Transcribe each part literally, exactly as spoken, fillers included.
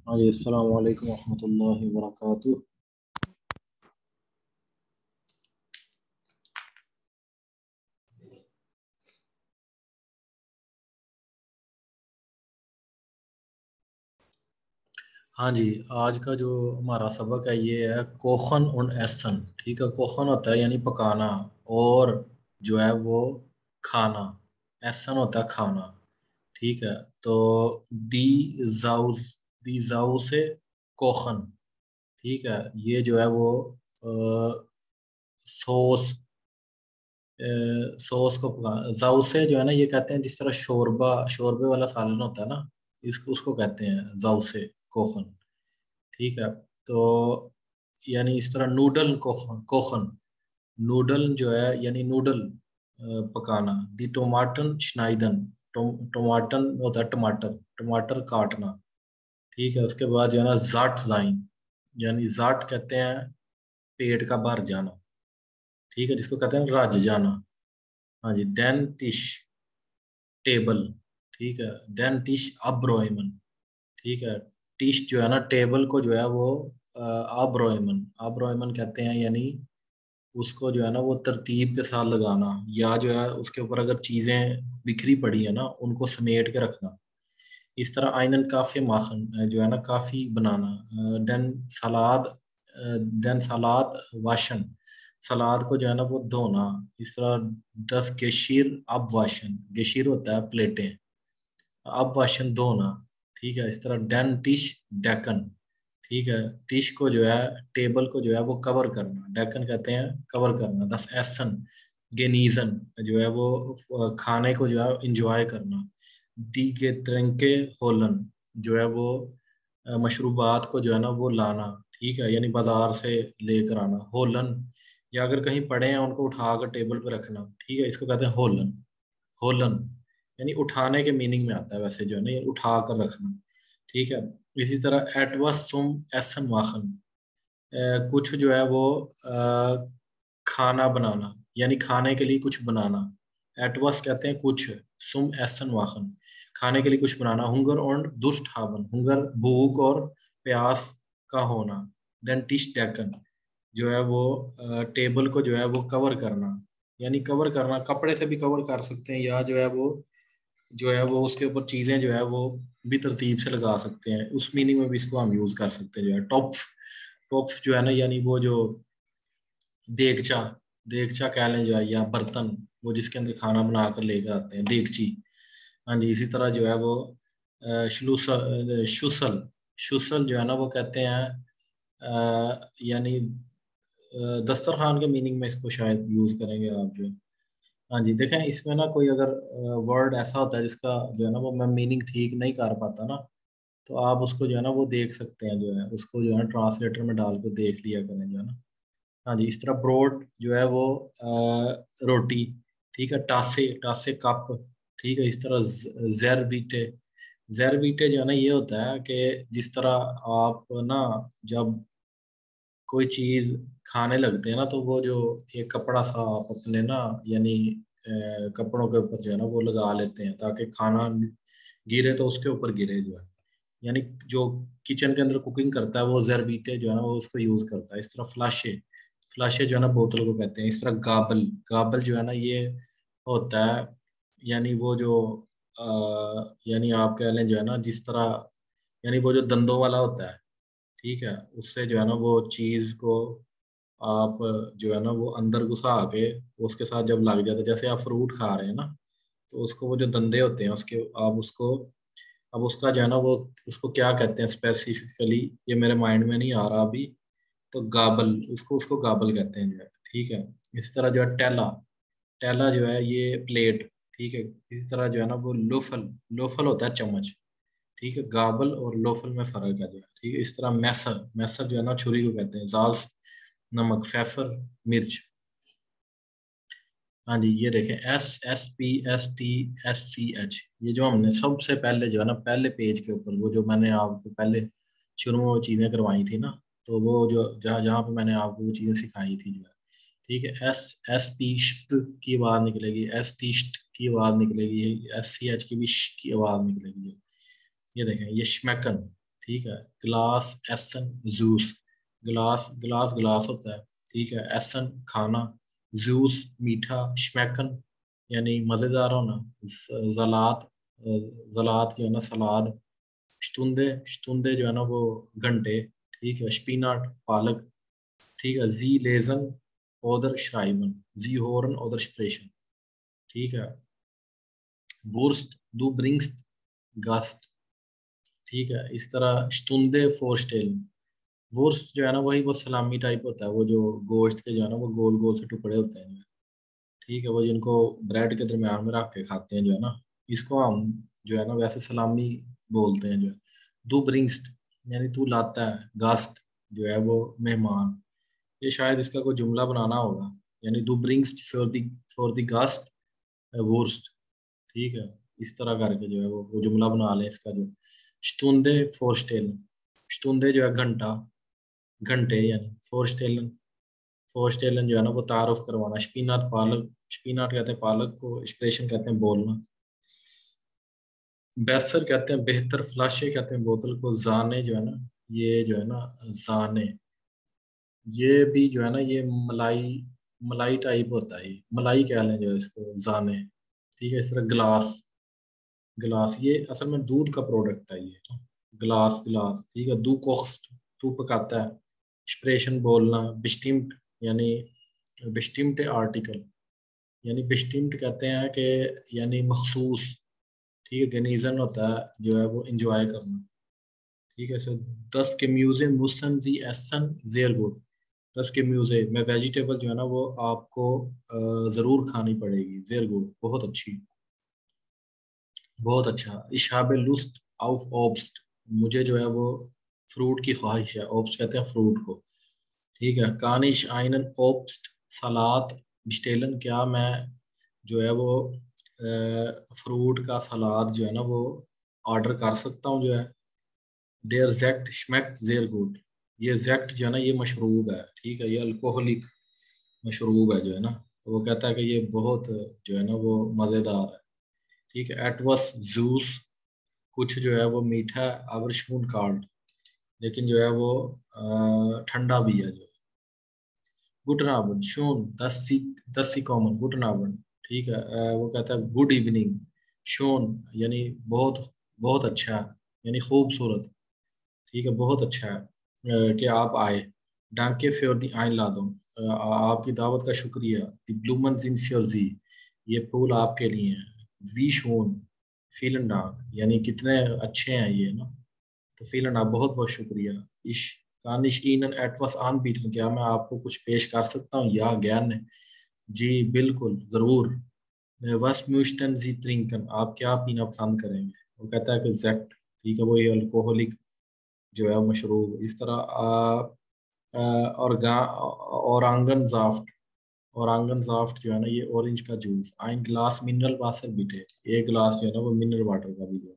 हाँ जी, अस्सलाम वालेकुम रहमतुल्लाहि व बरकातुहू। हाँ जी, आज का जो हमारा सबक है ये है कोखन और एसन। ठीक है, कोखन होता है यानी पकाना, और जो है वो खाना। एसन होता है खाना। ठीक है, तो दी जाउस दी जाउ से कोखन। ठीक है, ये जो है वो अ, सॉस सॉस को पका जाउ से जो है ना, ये कहते हैं जिस तरह शोरबा शोरबे वाला सालन होता है ना, इसको उसको कहते हैं जाउ से कोखन। ठीक है, तो यानी इस तरह नूडल कोखन कोखन नूडल जो है यानी नूडल अ, पकाना। दी टोमाटन schneiden। टो, टोमाटन होता है टमाटर, टमाटर काटना। ठीक है, उसके बाद जो है ना जाट जाइन, यानी जाट कहते हैं पेट का भर जाना। ठीक है, जिसको कहते हैं रज जाना। हाँ जी, डेंटिश टेबल। ठीक है, डेंटिश अब्रोइमन। ठीक है, टिश जो है ना टेबल को जो है वो अब्रोइमन अब्रोइमन कहते हैं, यानी उसको जो है ना वो तरतीब के साथ लगाना, या जो है उसके ऊपर अगर चीजें बिखरी पड़ी है ना उनको समेट के रखना। इस तरह आइनन काफी माखन अ, जो है ना काफी बनाना। देन सलाद देन सलाद वाशन, सलाद को जो है ना वो धोना। इस तरह दस गेशीर अब वाशन, गेशीर होता है प्लेटें, अब वाशन धोना। ठीक है, इस तरह डेन टिश डेकन। ठीक है, टिश को जो है टेबल को जो है वो कवर करना, डेकन कहते हैं कवर करना। दस एसन गेनीजन, जो है वो अ, खाने को जो है इंजॉय करना। दी के तरंके होलन, जो है वो अ, मशरूबात को जो है ना वो लाना। ठीक है, यानी बाजार से लेकर आना। होलन, या अगर कहीं पड़े हैं उनको उठा कर टेबल पे रखना। ठीक है, इसको कहते हैं होलन। होलन यानी उठाने के मीनिंग में आता है वैसे, जो है ना ये उठा कर रखना। ठीक है, इसी तरह एटवस सुम एसन वाखन, अ, कुछ जो है वो अ, खाना बनाना, यानी खाने के लिए कुछ बनाना। एटवस कहते हैं कुछ, सुम एसन वाखन खाने के लिए कुछ बनाना। हुंगर और दुष्ट हावन, हुंगर भूख और प्यास का होना। देन टिश डेकन, जो है वो टेबल को जो है वो कवर करना, यानी कवर करना कपड़े से भी कवर कर सकते हैं, या जो है वो जो है वो उसके ऊपर चीजें जो है वो भी तरतीब से लगा सकते हैं। उस मीनिंग में भी इसको हम यूज कर सकते हैं। जो है टॉप टॉप जो है ना, यानी वो जो देगचा देगचा कह लें जो है, या बर्तन, वो जिसके अंदर खाना बना कर लेकर आते हैं, देगची। हाँ जी, इसी तरह जो है वो अ, शुसल शुसल शुसल जो है ना वो कहते हैं अ, यानी अ, दस्तरखान के मीनिंग में इसको शायद यूज करेंगे आप जो है। हाँ जी, देखें इसमें ना कोई अगर वर्ड ऐसा होता है जिसका जो है ना वो मैं मीनिंग ठीक नहीं कर पाता ना, तो आप उसको जो है ना वो देख सकते हैं, जो है उसको जो है ट्रांसलेटर में डाल के देख लिया करें, जो है ना। हाँ जी, इस तरह ब्रोड जो है वो अ, रोटी। ठीक है, टासे टासे कप। ठीक है, इस तरह जैरबीटे जैरबीटे जो है ना ये होता है कि जिस तरह आप ना जब कोई चीज खाने लगते हैं ना, तो वो जो एक कपड़ा सा आप अपने ना यानी अ, कपड़ों के ऊपर जो है ना वो लगा लेते हैं, ताकि खाना गिरे तो उसके ऊपर गिरे, जो है यानी जो किचन के अंदर कुकिंग करता है वो जरबीटे जो है ना वो उसको यूज करता है। इस तरह फ्लाशे फ्लाशे जो है ना बोतल को कहते हैं। इस तरह गाबल गाबल जो है ना ये होता है, यानी वो जो अ, यानी आप कह लें जो है ना जिस तरह, यानी वो जो दंदों वाला होता है। ठीक है, उससे जो है ना वो चीज को आप जो है ना वो अंदर घुसा के उसके साथ जब लग जाता है, जैसे आप फ्रूट खा रहे हैं ना, तो उसको वो जो दंदे होते हैं उसके आप उसको, अब उसका जो है ना वो उसको क्या कहते हैं स्पेसिफिकली, ये मेरे माइंड में नहीं आ रहा अभी। तो गाबल, उसको उसको गाबल कहते हैं जो है। ठीक है, इस तरह जो है टेला टेला जो है ये प्लेट। ठीक है, इसी तरह जो है ना वो लोफल लोफल होता है चम्मच। ठीक है, गाबल और लोफल में फर्क है जो है। ठीक है, इस तरह मैसर मैसर जो है ना छुरी को कहते हैं। जाल्स नमक, फेफर मिर्च। हाँ जी, ये देखें S S P S T S C H, ये जो हमने सबसे पहले जो है ना पहले पेज के ऊपर वो जो मैंने आपको पहले शुरू में वो चीज़ें करवाई थी ना, तो वो जो जहाँ जहाँ पे मैंने आपको वो चीज़ें सिखाई थी जो है। ठीक है, एस एस पी स्ट की आवाज़ निकलेगी, एस टी स्ट की आवाज़ निकलेगी, एस सी एच की भी श की आवाज़ निकलेगी। ये देखें ये श्मैकन। ठीक है। ग्लास एसन जूस, ग्लास ग्लास ग्लास होता है, ठीक है। एसन खाना, जूस मीठा, श्मैकन यानी मज़ेदार होना, ज- जलात जलात जो है ना सलाद, शतुंदे शतुंदे जो है ना वो घंटे, ठीक है। स्पिनाट पालक, ठीक है। जी लेजन ओदर श्राइबन, जी होरन ओदर स्प्रेशन, ठीक है। वुर्स्ट दू ब्रिंग्स गास्ट, ठीक है। इस तरह स्टुंदे फोरस्टेल, वुर्स्ट जो है ना वही वो सलामी टाइप होता है, वो जो गोश्त के जो है ना वो गोल गोल से टुकड़े होते हैं, ठीक है। वो जिनको ब्रेड के दरमियान में रख के खाते हैं जो है ना, इसको हम जो है ना वैसे सलामी बोलते हैं जो है। दू ब्रिंग्स्ट यानी तू लाता है, गास्ट जो है वो मेहमान, ये शायद इसका कोई जुमला बनाना होगा, यानी दू ब्रिंग्स्ट फॉर द फॉर द गास्ट वुर्स्ट, ठीक है। इस तरह करके जो है वो, वो जुमला बना लें इसका जो स्टुंदे फोरस्टेल, स्टुंदे जो है घंटा, घंटे यानी फोरस्टेलन, फोरस्टेलन जो है ना वो तारुफ करवाना, शपीनात पालक, शपीनाट कहते हैं पालक को, एक्सप्रेशन कहते हैं बोलना, बेसर कहते हैं बेहतर, फ्लाशे कहते हैं बोतल को, जाने जो है ना ये जो है ना जाने, ये भी जो है ना ये मलाई, मलाई टाइप होता है, ये मलाई कह लें जो है इसको जाने, ठीक है। इस तरह गिलास, गिलास ये असल में दूध का प्रोडक्ट है ये, गिलास गिलास, ठीक है। दू कोख्स्ट तू पकाता है, एक्सप्रेशन बोलना, बिस्टिम्ट यानी बिस्टिम्ट आर्टिकल, यानी बिस्टिम्ट कहते हैं कि यानी मखसूस, ठीक है। गनीजन होता है जो है वो इंजॉय करना, ठीक है। सर दस के म्यूजे मुसन जी एसन जेर गुड, दस के म्यूजे में वेजिटेबल जो है ना वो आपको अ, जरूर खानी पड़ेगी, जेर गुड बहुत अच्छी, बहुत अच्छा। इशाबे लुस्ट आउफ ओब्स्ट, मुझे जो है वो फ्रूट की ख्वाहिश है, ओब्स्ट कहते हैं फ्रूट को, ठीक है। कानिश आइनन ओब्स्ट सलाद बिस्टेलन, क्या मैं जो है वो फ्रूट का सलाद जो है ना वो ऑर्डर कर सकता हूँ जो है। डेयर जैक्ट श्मेक्ट जेर गुड, ये जैक्ट जो है ना ये मशरूब है, ठीक है। ये अल्कोहलिक मशरूब है जो है ना, तो वो कहता है कि ये बहुत जो है ना वो मज़ेदार है, ठीक है। एटवस जूस, कुछ जो है वो मीठा है, aber schon kalt, लेकिन जो है वो अ, ठंडा भी है जो है। गुड नाबन शोन दस सी, दस सी कॉमन गुड नाबन, ठीक है। अ, वो कहता है गुड इवनिंग, शोन यानी बहुत, बहुत अच्छा, यानी खूबसूरत, ठीक है। बहुत अच्छा है अ, कि आप आए। डांके फ्योर दी आइन ला दो, अ, आपकी दावत का शुक्रिया। दी ब्लूमन इन फ्योर जी, ये फूल आपके लिए हैं। वी शोन फीलन डांक यानी कितने अच्छे हैं ये ना, तो फीलन आप बहुत बहुत शुक्रिया। इश कानिश ईनन एटवस आन बीटन, क्या मैं आपको कुछ पेश कर सकता हूँ या ज्ञान, जी बिल्कुल जरूर। वस म्यूस्टन जी त्रिंकन, आप क्या पीना पसंद करेंगे, वो कहता है कि जैक्ट, ठीक है। वो ये अल्कोहलिक जो है मशरूब, इस तरह आ, आ, और गा और आंगन जाफ्ट, और आंगन जाफ्ट जो है ना ये ऑरेंज का जूस, आइन ग्लास मिनरल वाटर बीटे, एक गिलास जो है ना वो मिनरल वाटर का भी जो है।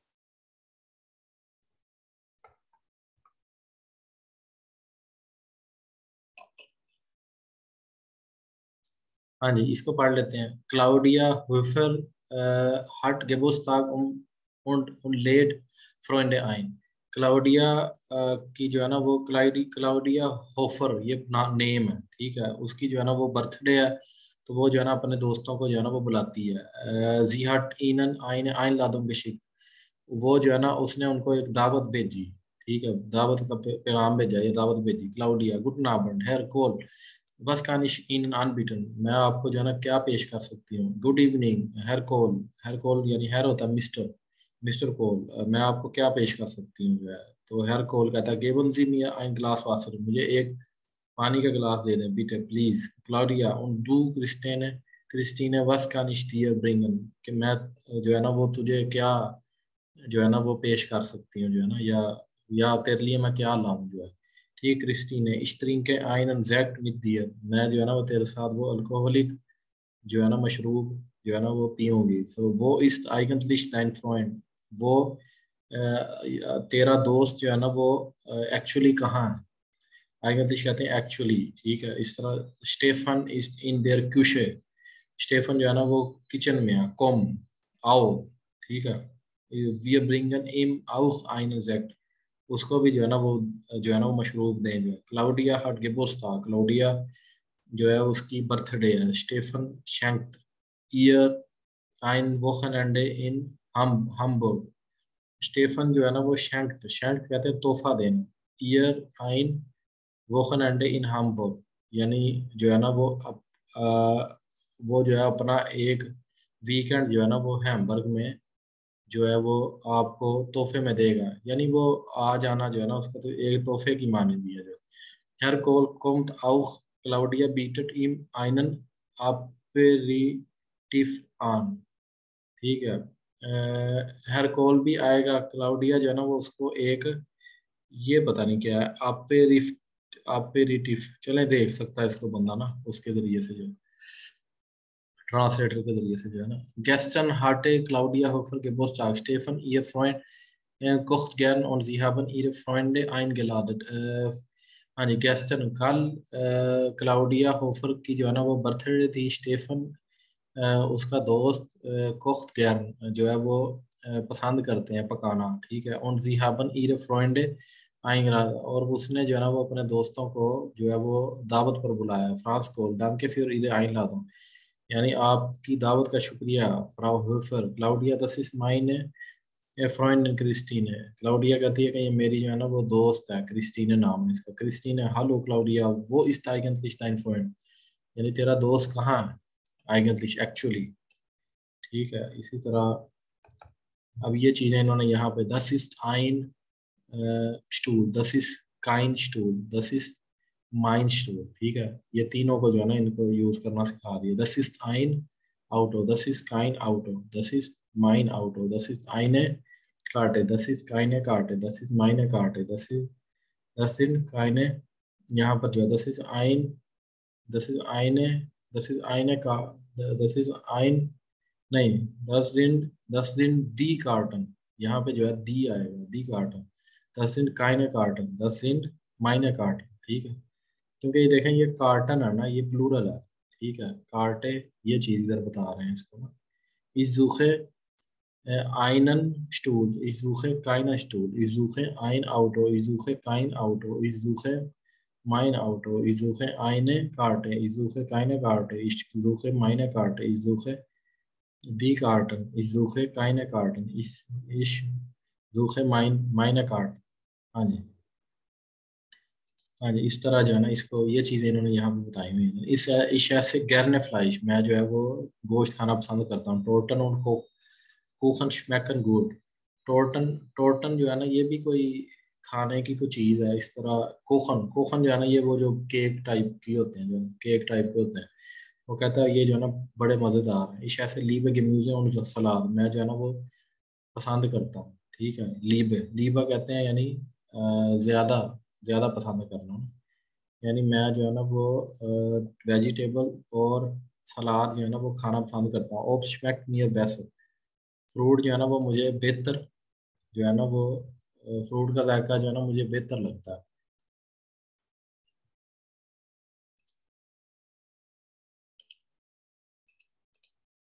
हाँ जी, इसको पढ़ लेते हैं। क्लाउडिया हुफर हट गेबोस्ताग उन उन उन लेड फ्रोइंडे आइन, क्लाउडिया अ, की जो है ना वो क्लाउडी क्लाउडिया होफर ये ना नेम है, ठीक है। उसकी जो है ना वो बर्थडे है, तो वो जो है ना अपने दोस्तों को जो है ना वो बुलाती है। जी हट इनन आइन आइन लादुम बिशिक, वो जो है ना उसने उनको एक दावत भेजी, ठीक है। दावत का पे, पैगाम भेजा, ये दावत भेजी। क्लाउडिया गुड नाबन हेयर कोल बस कानिश इन अनबीटन, मैं आपको जो है ना क्या पेश कर सकती हूँ। गुड इवनिंग हेयर कोल, हेयर कोल यानी हेयर होता है मिस्टर, मिस्टर कोल, अ, मैं आपको क्या पेश कर सकती हूँ जो है। तो हेयर कोल कहता है गेवन जी मी ein ग्लास वाटर, मुझे एक पानी का गिलास दे दें बीटे प्लीज। क्लाउडिया उन दू क्रिस्टेने क्रिस्टीने वस का निश्चिय ब्रिंगन, कि मैं अ, जो है ना वो तुझे क्या जो है ना वो पेश कर सकती हूँ जो है ना, या या तेरे लिए मैं क्या लाऊं जो है। ठीक क्रिस्टीने इश्तरीन के आइन जैक्ट विद दियर, मैं जो है ना वो तेरे साथ वो अल्कोहलिक जो है ना मशरूब जो है ना वो पीऊंगी। तो वो इस eigentlich dein Freund, वो अ, तेरा दोस्त जो है ना वो एक्चुअली कहाँ है, eigentlich कहते हैं एक्चुअली, ठीक है। इस तरह स्टेफन इज इन देयर क्यूशे, स्टेफन जो है ना वो किचन में है। कॉम आओ, ठीक है। वी ब्रिंगन इम auch einen Sekt, उसको भी जो है ना वो जो है ना वो मशरूब दें। जो है क्लाउडिया हट गेबोस्ता, क्लाउडिया जो है उसकी बर्थडे है। स्टेफन शैंक ईयर ein Wochenende इन हम hamburg। स्टेफन जो है ना वो शैंक शैंक कहते हैं तोहफा देना। ईयर ein Wochenende इन hamburg, यानी जो है ना वो अप, आ, वो जो है अपना एक वीकेंड जो है ना वो हैम्बर्ग में जो है वो आपको तोहफे में देगा। यानी वो आ जाना जो है ना उसका तो एक तोहफे की मानी दी है। जो Herr Kohl kommt auch Claudia bietet ihm einen Aperitif an। ठीक है। हर कॉल भी आएगा, क्लाउडिया जो है ना वो उसको एक, ये पता नहीं क्या है, आपेरिफ आपेरिटिफ, चले देख सकता है इसको बंदा ना उसके जरिए से, जो ट्रांसलेटर के जरिए से जो है ना। Gestern hatte Claudia Hofer Geburtstag, Stefan ihr Freund äh, kocht gern und sie haben ihre Freunde eingeladen। äh, हाँ जी, गेस्टन कल क्लाउडिया होफर की जो है ना वो बर्थडे थी। स्टेफन अ, उसका दोस्त कोख्त गैर्न जो है वो अ, पसंद करते हैं पकाना। ठीक है। और जी हाबन ईरे फ्रेंडे आएंगे, और उसने जो है ना वो अपने दोस्तों को जो है वो दावत पर बुलाया। फ्रांस को डांके फिर ईरे आइन ला दो, यानी आपकी दावत का शुक्रिया फ्राउ होफर। क्लाउडिया दस इस मायने फ्रेंड क्रिस्टीने, क्लाउडिया कहती है कि ये मेरी जो है ना वो दोस्त है, क्रिस्टीने नाम है इसका। क्रिस्टीने हालो क्लाउडिया वो इस eigentlich dein Freund, यानी तेरा दोस्त कहाँ है, eigentlich एक्चुअली। ठीक है। इसी तरह अब ये चीजें इन्होंने यहाँ पे दस इज आइन स्टूल, दस इज काइन स्टूल, दस इज माइन स्टूल। ठीक है। ये तीनों को जो है ना इनको यूज करना सिखा दिया। दस इज आइन आउटो, दस इज काइन आउटो, दस इज माइन आउटो, दस इज आइने काटे, दस इज काइने काटे, दस इज माइने काटे, दस इज दस इन काइने, यहाँ पर जो है दस इज आइन, दस इज आइने, दस इज आइने का, दस इज आइन नहीं, दस दिन, दस दिन दी कार्टन, यहाँ पे जो है दी आएगा, दी कार्टन। दस दिन काइने कार्टन, दस दिन माइने कार्टन। ठीक है। क्योंकि ये देखें ये कार्टन है ना, ये प्लूरल है। ठीक है। कार्टे, ये चीज इधर बता रहे हैं इसको ना। इस जूखे einen Stuhl, ich suche keinen Stuhl, ich suche ein Auto, ich suche kein Auto, ich suche mein Auto, ich suche eine Karte, ich suche keine Karte, ich suche meine Karte, ich suche die Karten, ich suche keine Karten, ich, ich suche mein, meine Karte। हाँ जी। हाँ जी, इस तरह जो है ना इसको ये चीज़ें इन्होंने यहाँ पे बताई हुई हैं। इस इस शहर से गैरने फ्लाइश, मैं जो है वो गोश्त खाना पसंद करता हूँ। टोटन और को कुखन schmecken gut। टोटन, टोटन जो है ना ये भी कोई खाने की कोई चीज़ है इस तरह। कोखन, कोखन जो है ना ये वो जो केक टाइप की होते हैं, जो केक टाइप के होते हैं। वो कहता है ये जो है ना बड़े मज़ेदार है। इस ऐसे लीबे gemüse और सलाद, मैं जो है ना वो पसंद करता हूँ। ठीक है। लीबे, लीबा कहते हैं यानी अ, ज़्यादा, ज़्यादा पसंद करना ना। यानी मैं जो है ना वो वेजिटेबल और सलाद जो है ना वो खाना पसंद करता हूँ। ऑफ schmeckt mir besser। फ्रूट जो है ना वो मुझे बेहतर जो है ना वो फ्रूट का जायका जो है ना मुझे बेहतर लगता है।